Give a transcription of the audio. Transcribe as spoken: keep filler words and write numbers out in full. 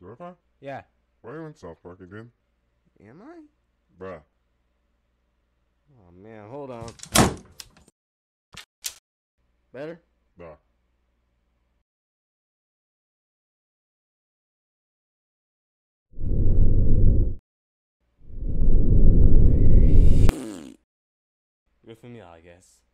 Brother? Yeah. Why are you in South Park again? Am I? Bruh. Oh man, hold on. Better? Duh. Good for me, I guess.